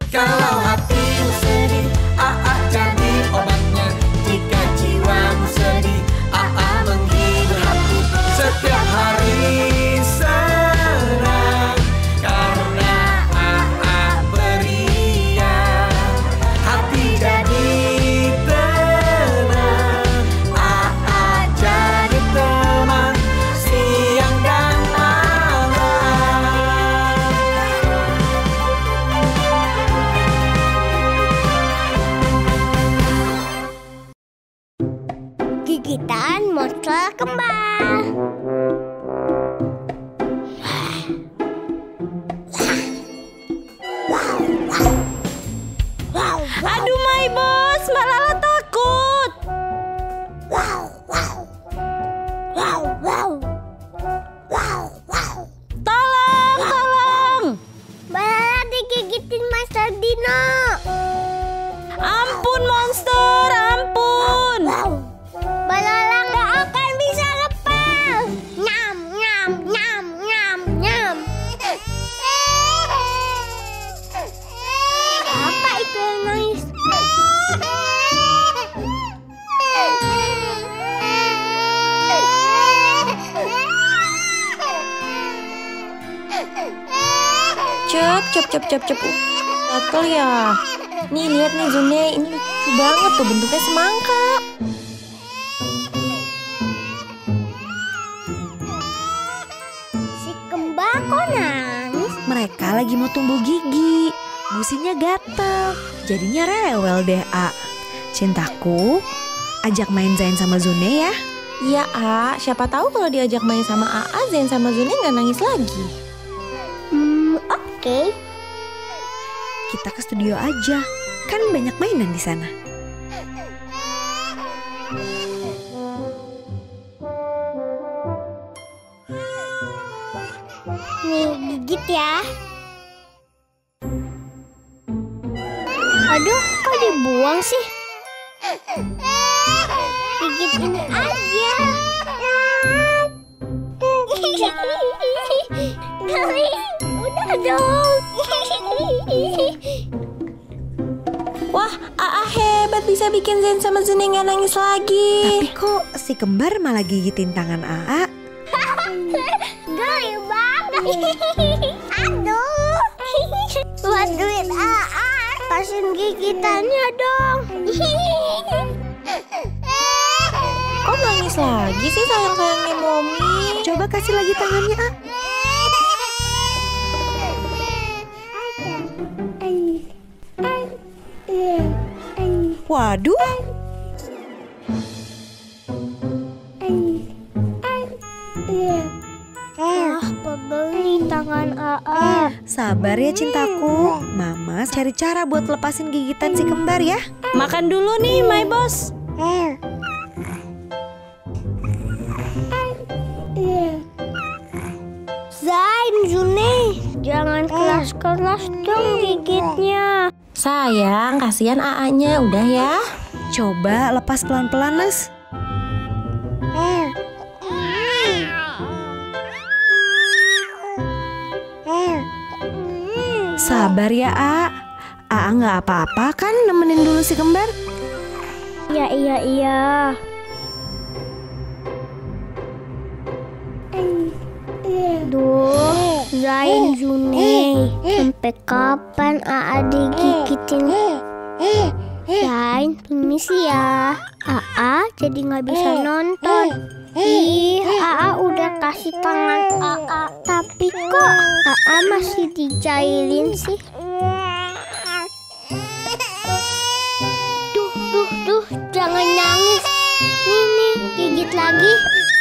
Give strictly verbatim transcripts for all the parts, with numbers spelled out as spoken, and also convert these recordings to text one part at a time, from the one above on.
Kalau hatimu sedih, A A jadi obatnya. Jika jiwamu sedih, A A menghibur hati. Setiap hari senang karena A A beriak. Hati jadi tenang, A A jadi teman siang dan malam. Gigitan monster kembar. Aduh, my boss, Mbak Lala takut. Tolong, tolong. Mbak Lala digigitin Master Dino. Ampun, monster, ampun. Mbak Lala nggak akan bisa lepas. Nyam, nyam, nyam, nyam, nyam. Apa itu yang nangis? Cep, cep, cep, cep, cep. Gatel ya. Nih, lihat nih Zune, ini lucu banget tuh, bentuknya semangka. Si kembar kok nangis? Mereka lagi mau tumbuh gigi. Gusinya gatel. Jadinya rewel deh, A. Cintaku, ajak main Zain sama Zune ya. Iya, A. Siapa tahu kalau diajak main sama A A, Zain sama Zune nggak nangis lagi. Hmm, oke. Kita ke studio aja. Kan banyak mainan di sana. Nih, gigit ya. Aduh, kok dibuang sih? Gigit ini aja. Kali, udah dong. Wah, A A hebat bisa bikin Zain sama Zune nggak nangis lagi. Tapi kok si kembar malah gigitin tangan A A? Geli banget. Aduh. Buat duit A A, kasih gigitannya dong. Kok nangis lagi sih sayang-sayangnya Momi? Coba kasih lagi tangannya, A. Waduh. Ah, pegel tangan A A. Sabar ya cintaku. Mama cari cara buat lepasin gigitan si kembar ya. Makan dulu nih, my boss. Zain, Zune, jangan keras-keras dong gigitnya. Sayang, kasihan A A-nya. Udah ya. Coba lepas pelan-pelan, Mas. Sabar ya, A. A A nggak apa-apa kan nemenin dulu si kembar? Iya, iya, iya. Duh, Zain, Zune, sampai kapan A A digigitin? Zain, permisi ya. A A jadi nggak bisa nonton. Ih, A A udah kasih tangan A A, tapi kok A A masih dicailin sih? Duh, duh, duh, jangan nangis. Nih, nih, gigit lagi.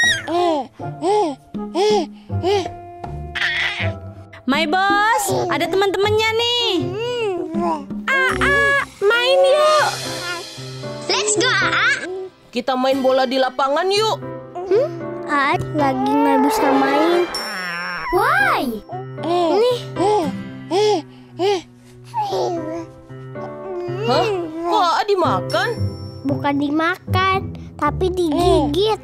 My boss, ada teman-temannya nih. A A, main yuk. Let's go, A A. Kita main bola di lapangan yuk. Hmm? A A lagi nggak bisa main. Why? Nih. Hah? Kok A A dimakan? Bukan dimakan, tapi digigit.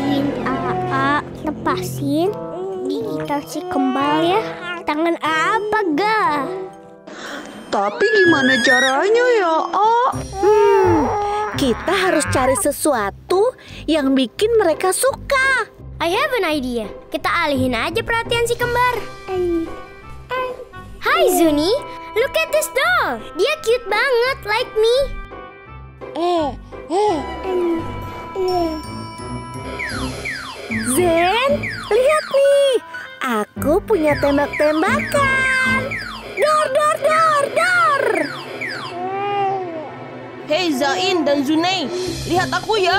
bantuin A A lepasin gigitan si kembal ya. Tangan apa ga? Tapi gimana caranya ya, A? Hmm, kita harus cari sesuatu yang bikin mereka suka. I have an idea. Kita alihin aja perhatian si kembar. Hai Zuni, look at this doll. Dia cute banget, like me. Zen, lihat nih. Aku punya tembak-tembakan. Dor, dor, dor, dor. Hei Zain dan Zunei, lihat aku ya.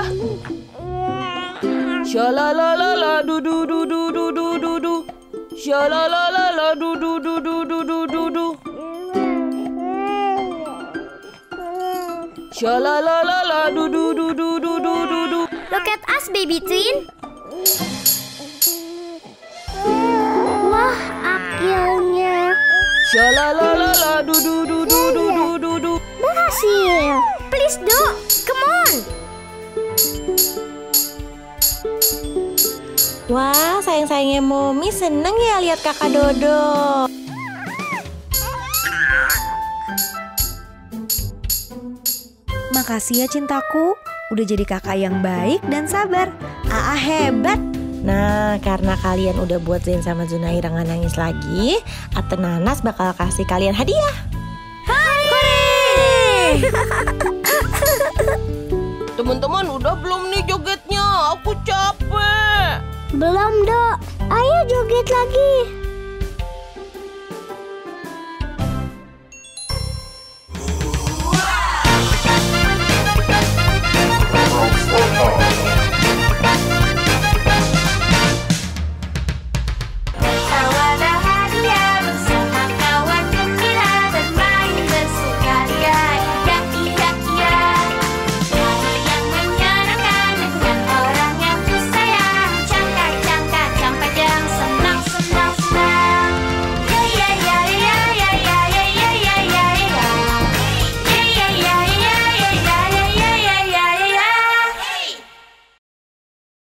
Shalalalala du du du du du du du du. Shalalalala du du du du du du du du. Shalalalala du du du du du du du du. Look at us, baby twin. Wah, akhirnya Shalalalala du du du du du du du du. berhasil. Please do, come on. Wah, sayang-sayangnya Momi seneng ya lihat kakak Dodo. Makasih ya cintaku, udah jadi kakak yang baik dan sabar. A A hebat. Nah, karena kalian udah buat Zain sama Zunaira nggak nangis lagi, Ate Nanas bakal kasih kalian hadiah. Teman-teman udah belum nih jogetnya? Aku capek. Belum, Dok. Ayo joget lagi.